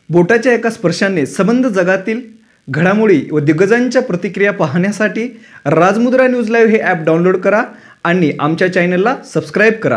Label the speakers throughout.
Speaker 1: बोटाच्या एका स्पर्शाने संबंध जगातील घडामोडी व दिग्गजांच्या प्रतिक्रिया पाहण्यासाठी राजमुद्रा न्यूज लाईव्ह हे ॲप डाउनलोड करा आणि आमच्या चॅनलला सबस्क्राईब करा।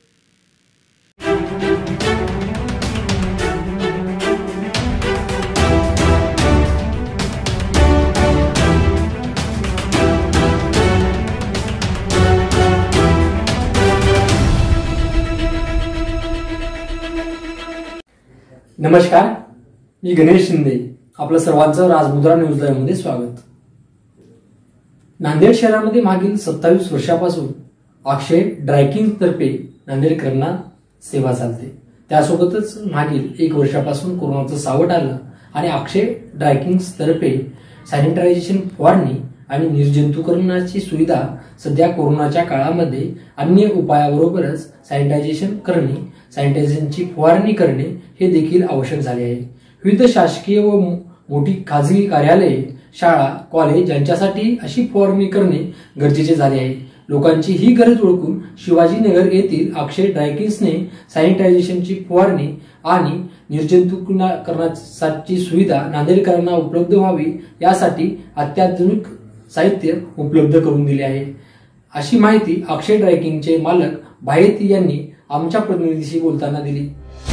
Speaker 2: नमस्कार, मी गणेश शिंदे। आपलं सर्वांचं राजमुद्रा न्यूज लाईव्ह मध्ये स्वागत। नांदेड शहरामध्ये मागील 27 वर्षापासून अक्षय ड्रायकिंग तर्फे नांदेडकरांना सेवा चालते। त्यासोबतच मागील 1 वर्षापासून कोरोनाचं सावट आलं आणि अक्षय ड्रायकिंग तर्फे सॅनिटायझेशन फवारणी आणि निर्जंतुकरणाची सुविधा सध्या कोरोनाच्या काळामध्ये अन्य उपायाबरोबरच सॅनिटायझेशन करणे, सॅनिटायझेशनची फवारणी करणे हे देखील आवश्यक झाले आहे। विविध शासकीय व मोठी खाजगी कार्यालये, शाळा, कॉलेज यांच्यासाठी अशी फवारणी करणे गरजेचे झाले आहे। लोकांची ही गरज ओळखून शिवाजीनगर येथील अक्षय ड्रायकिंग्सने सॅनिटायझेशनची फवारणी आणि निर्जंतुकीकरणाची सुविधा नांदेडकरांना उपलब्ध व्हावी यासाठी अत्याधुनिक साहित्य उपलब्ध करून दिले आहे, अशी माहिती अक्षय ड्रायकिंगचे मालक भायती यांनी आमच्या प्रतिनिधीशी बोलताना दिली।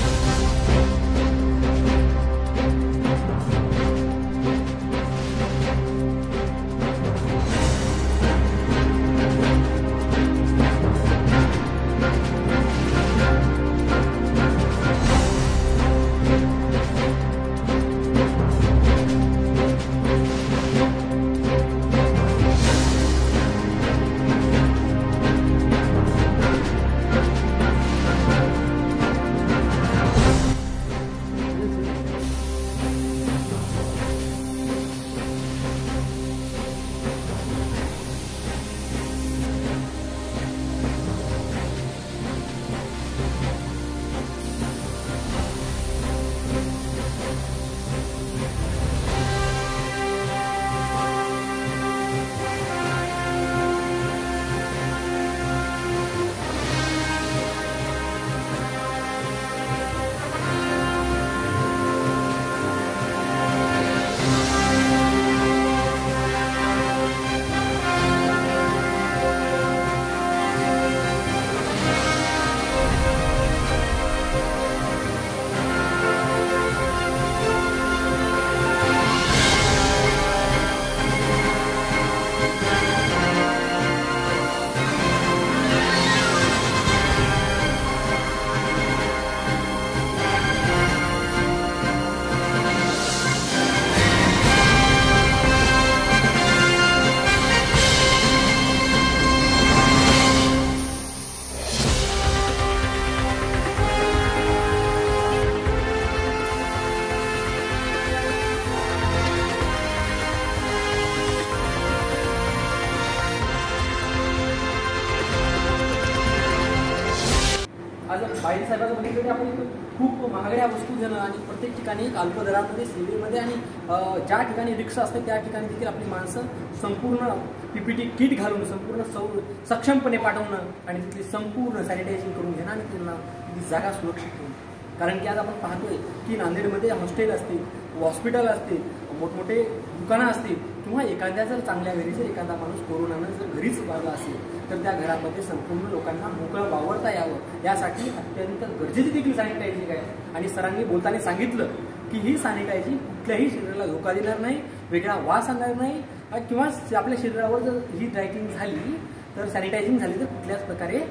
Speaker 2: आज बाई साहेबांचं बघितलं की आपण खूप महागड्या वस्तू घेणं आणि प्रत्येक ठिकाणी अल्प दरामध्ये सेवेमध्ये आणि ज्या ठिकाणी रिक्षा असते त्या ठिकाणी देखील आपली माणसं संपूर्ण पीपीटी किट घालून संपूर्ण सक्षमपणे पाठवणं आणि तिथली संपूर्ण सॅनिटायझिंग करून घेणं आणि त्यांना तिथली जागा सुरक्षित ठेवणं। कारण की आज आपण पाहतोय की नांदेडमध्ये हॉस्टेल असतील, हॉस्पिटल असतील, मोठमोठे दुकानं असतील किंवा एखाद्या जर चांगल्या घरी जर एखादा माणूस कोरोनानं जर घरीच वाढला असेल तर त्या घरामध्ये संपूर्ण लोकांना मोकळं वावरता यावं यासाठी अत्यंत गरजेची देखील सॅनिटायझिंग आहे। आणि सरांनी बोलताना सांगितलं की ही सॅनिटायझिंग कुठल्याही शरीराला धोका देणार नाही, वेगळा वास आणणार नाही किंवा आपल्या शरीरावर जर ही ड्रायकिंग झाली तर सॅनिटायझिंग झाली तर कुठल्याच प्रकारे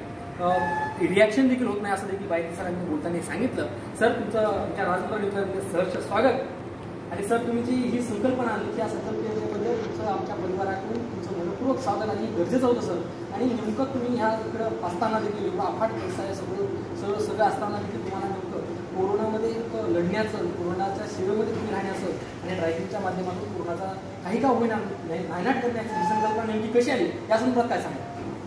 Speaker 2: रिॲक्शन देखील होत नाही, असं देखील बायती सरांनी बोलताना सांगितलं। सर, तुमचं आमच्या राजमुद्रा न्यूजमध्ये सहर्ष स्वागत। आणि सर, तुम्ही जी ही संकल्पना आणली त्या संकल्पनेबद्दल तुमचं आमच्या परिवाराकडून तुमचं मनपूर्वक स्वागत आणि गरजेचं होतं सर। आणि नेमकं तुम्ही ह्या इकडं असताना देखील एवढं अफाट पैसा आहे सगळं असताना देखील तुम्हाला नेमकं कोरोनामध्ये लढण्याचं, कोरोनाच्या सेवेमध्ये तुम्ही राहण्याचं आणि ड्रायव्हिंगच्या माध्यमातून कोरोनाचा काही का होईना नायनाट करण्याची ही संकल्पना नेमकी कशी आली या संदर्भात काय सांगा?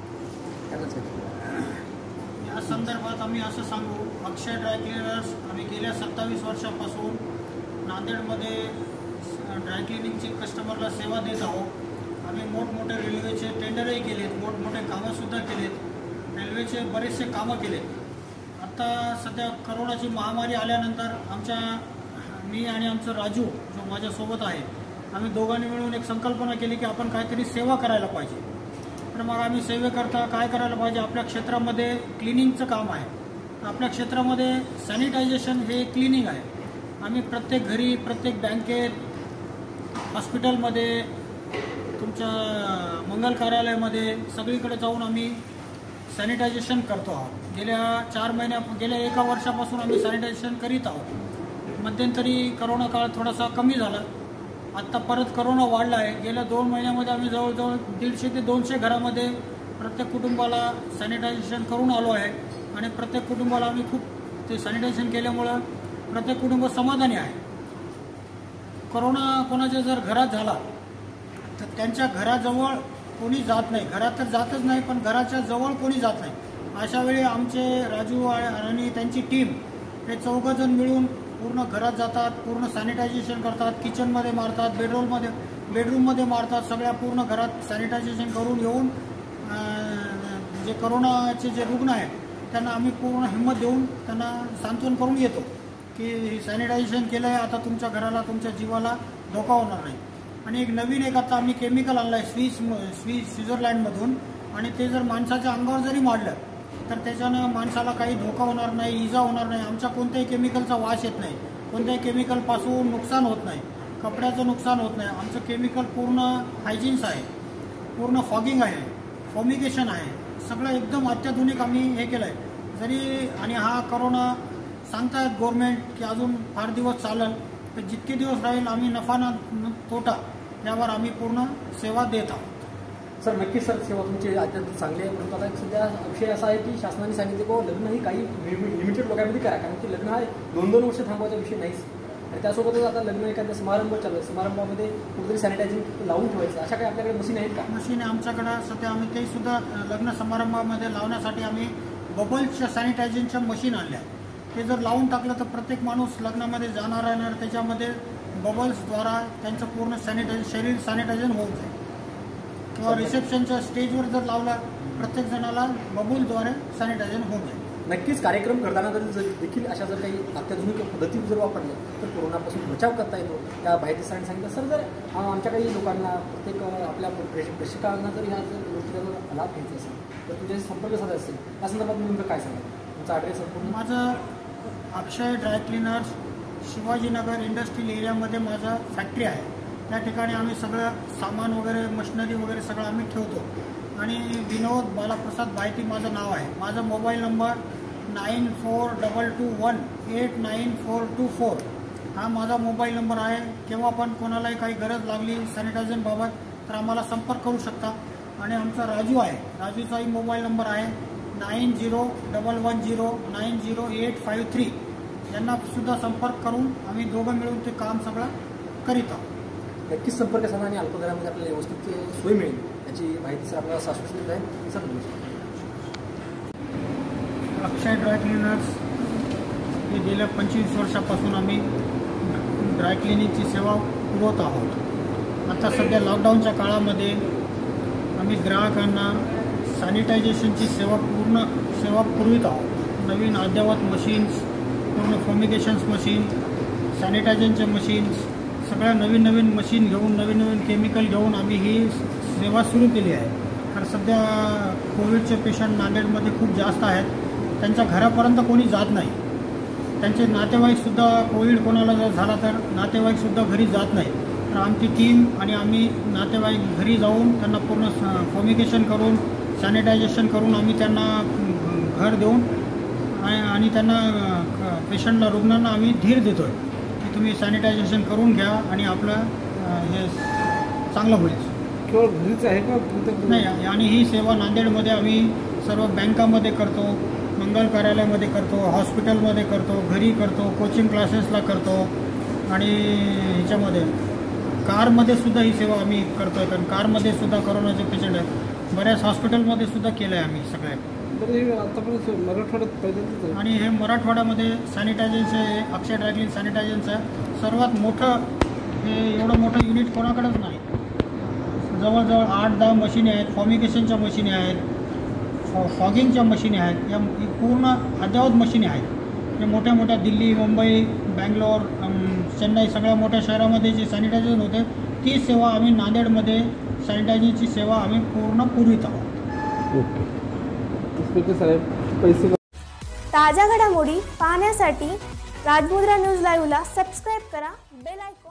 Speaker 3: या संदर्भात आम्ही असं सांगू, अक्षय ड्राय क्लिनर्स आम्ही गेल्या 27 वर्षापासून नांदेडमध्ये ड्राय क्लिनिंगची कस्टमरला सेवा देत आहोत। आम्ही मोठमोठे रेल्वेचे टेंडरही केलेत, मोठमोठे कामंसुद्धा केलेत, रेल्वेचे बरेचसे कामं केलेत। आता सध्या करोनाची महामारी आल्यानंतर आमच्या मी आणि आमचं राजू जो माझ्यासोबत आहे, आम्ही दोघांनी मिळून एक संकल्पना केली की आपण काहीतरी सेवा करायला पाहिजे. तर मग आम्ही सेवेकरता काय करायला पाहिजे, आपल्या क्षेत्रामध्ये क्लिनिंगचं काम आहे. आपल्या क्षेत्रामध्ये सॅनिटायझेशन हे क्लिनिंग आहे. आम्ही प्रत्येक घरी, प्रत्येक बँकेत, हॉस्पिटलमध्ये, तुमच्या मंगल कार्यालयामध्ये सगळीकडे जाऊन आम्ही सॅनिटायझेशन करतो आहोत. गेल्या 1 वर्षापासून आम्ही सॅनिटायझेशन करीत आहोत. मध्यंतरी करोना काळ थोडासा कमी झाला. आत्ता परत करोना वाढला आहे. गेल्या 2 महिन्यामध्ये आम्ही जवळजवळ 150 ते 200 घरामध्ये प्रत्येक कुटुंबाला सॅनिटायझेशन करून आलो आहे. आणि प्रत्येक कुटुंबाला आम्ही खूप ते सॅनिटायझेशन केल्यामुळं प्रत्येक कुटुंब समाधानी आहे. करोना कोणाच्या जर घरात झाला तर त्यांच्या घराजवळ कोणी जात नाही. घरात तर जातच नाही, पण घराच्या जवळ कोणी जात नाही. अशा वेळी आमचे राजू आणि त्यांची टीम हे 4 जण मिळून पूर्ण घरात जातात, पूर्ण सॅनिटायझेशन करतात, किचनमध्ये मारतात, बेडरूममध्ये मारतात. सगळ्या पूर्ण घरात सॅनिटायझेशन करून येऊन जे करोनाचे जे रुग्ण आहेत त्यांना आम्ही पूर्ण हिंमत देऊन त्यांना सांत्वन करून येतो की सॅनिटायझेशन केलं आहे, आता तुमच्या घराला, तुमच्या जीवाला धोका होणार नाही. आणि एक नवीन आता आम्ही केमिकल आणलं आहे स्वित्झर्लंडमधून. आणि ते जर माणसाच्या अंगावर जरी मारलं तर त्याच्यानं माणसाला काही धोका होणार नाही, इजा होणार नाही. आमच्या कोणत्याही केमिकलचा वास येत नाही, कोणत्याही केमिकलपासून नुकसान होत नाही, कपड्याचं नुकसान होत नाही. आमचं केमिकल पूर्ण हायजीन्स आहे, पूर्ण फॉगिंग आहे, फॉमिगेशन आहे, सगळं एकदम अत्याधुनिक आम्ही हे केलं आहे. जरी आणि हा करोना सांगतायत गव्हर्नमेंट की अजून फार दिवस चालेल, तर जितके दिवस राहील आम्ही नफा ना तोटा यावर आम्ही पूर्ण सेवा देत आहोत.
Speaker 2: सर नक्कीच सर, सेवा तुमची अत्यंत चांगली आहे. परंतु आता सध्या विषय असा आहे की शासनाने सांगितले की लग्न ही काही लिमिटेड लोकांमध्ये करा, कारण की लग्न हा 2-2 वर्ष थांबवायचा विषय नाहीच. आणि त्यासोबतच आता लग्न एखाद्या समारंभ चालू आहे, समारंभामध्ये कुठेतरी सॅनिटायझिंग लावून ठेवायचं, अशा काही आपल्याकडे मशीन आहेत का?
Speaker 3: मशीन आहे आमच्याकडं सध्या. आम्ही ते सुद्धा लग्न समारंभामध्ये लावण्यासाठी आम्ही बबल्सच्या सॅनिटायझिंगच्या मशीन आणल्या. ते जर लावून टाकलं तर प्रत्येक माणूस लग्नामध्ये जाणार येणार त्याच्यामध्ये बबल्सद्वारा त्यांचं पूर्ण शरीर सॅनिटायझन होऊन जाईल. किंवा रिसेप्शनच्या स्टेजवर जर लावला प्रत्येक जणाला बबूलद्वारे सॅनिटायझन होऊन जाईल.
Speaker 2: नक्कीच कार्यक्रम करताना जर देखील अशा जर काही अत्याधुनिक पद्धती जर वापरल्या तर कोरोनापासून बचाव करता येतो. त्या माहिती सांगितलं सर. जर आमच्या काही लोकांना, प्रत्येक आपल्या प्रेक्षकांना जर ह्या जर गोष्टीचा लाभ घ्यायचा असेल तर तुझ्याशी संपर्क साधायचा असेल, त्या संदर्भात मी नेमकं काय सांगाल? तुमचा ॲड्रेस संपूर्ण?
Speaker 3: माझं Akshay dry cleaners Shivajinagar industrial एरियामध्ये माझं फॅक्टरी आहे. त्या ठिकाणी आम्ही सगळं सामान वगैरे, मशिनरी वगैरे सगळं आम्ही ठेवतो. आणि विनोद बालाप्रसाद बायती माझं नाव आहे. माझा मोबाईल नंबर 9422189424 हा माझा मोबाईल नंबर आहे. केव्हा पण कोणालाही काही गरज लागली सॅनिटायझरबाबत तर आम्हाला संपर्क करू शकता. आणि आमचा राजू आहे, राजूचाही मोबाईल नंबर आहे 9011090853. यांना सुद्धा संपर्क करून आम्ही दोघं मिळून ते काम सगळं करीत आहोत.
Speaker 2: नक्कीच संपर्क साधा आणि अल्पदरामध्ये आपल्याला व्यवस्थित सोय मिळेल याची माहिती सर आपल्याला शाश्वत आहे. सर
Speaker 3: अक्षय ड्राय क्लिनर्स हे गेल्या 25 वर्षापासून आम्ही ड्राय क्लिनिंगची सेवा पुरवत आहोत. आता सध्या लॉकडाऊनच्या काळामध्ये आम्ही ग्राहकांना सॅनिटायझेशनची सेवा पुरवित आहोत. नवीन अद्ययावत मशीन्स, पूर्ण फॉमिगेशन्स मशीन, सॅनिटायझेशनचे मशीन्स, सगळ्या नवीन मशीन घेऊन, नवीन केमिकल घेऊन आम्ही ही सेवा सुरू केली आहे. कारण सध्या कोविडचे पेशंट नांदेडमध्ये खूप जास्त आहेत. त्यांच्या घरापर्यंत कोणी जात नाही. त्यांचे नातेवाईकसुद्धा कोविड कोणाला जर झाला तर नातेवाईकसुद्धा घरी जात नाही. तर आमची टीम आणि आम्ही नातेवाईक घरी जाऊन त्यांना पूर्ण फॉमिगेशन करून, सॅनिटायझेशन करून आम्ही त्यांना घर देऊन आणि त्यांना पेशंटला, रुग्णांना आम्ही धीर देतो आहे की तुम्ही सॅनिटायझेशन करून घ्या आणि आपलं हे चांगलं होईल.
Speaker 2: केवळ घरीच आहे का?
Speaker 3: नाही. आणि ही सेवा नांदेडमध्ये आम्ही सर्व बँकामध्ये करतो, मंगल कार्यालयामध्ये करतो, हॉस्पिटलमध्ये करतो, घरी करतो, कोचिंग क्लासेसला करतो आणि ह्याच्यामध्ये कारमध्ये सुद्धा ही सेवा आम्ही करतो आहे. कारण कारमध्ये सुद्धा कोरोनाचे पेशंट आहेत. बऱ्याच हॉस्पिटलमध्ये सुद्धा केलं आहे आम्ही सगळ्या.
Speaker 2: आतापर्यंत मराठवाड्यात पहिल्यांदाच.
Speaker 3: आणि हे मराठवाड्यामध्ये सॅनिटायझरचं, अक्षय ड्राय क्लीन सॅनिटायझरचं सर्वात मोठं, हे एवढं मोठं युनिट कोणाकडेच नाही. जवळजवळ 8-10 मशिनी आहेत, फॉमिगेशनच्या मशिनी आहेत, फॉगिंगच्या मशिनी आहेत. या पूर्ण अद्ययावत मशिनी आहेत. हे मोठ्या दिल्ली, मुंबई, बँगलोर, चेन्नई सगळ्या मोठ्या शहरामध्ये जे सॅनिटायझर होते ती सेवा आम्ही नांदेडमध्ये सॅनिटायझरची सेवा आम्ही पूर्ण पुरवित आहोत.
Speaker 4: ओके. इन्स्पेक्टर साहेब, पैसे
Speaker 5: ताज्या घडामोडी पाहण्यासाठी राजमुद्रा न्यूज लाईव्हला सबस्क्राईब करा, बेल आयकॉन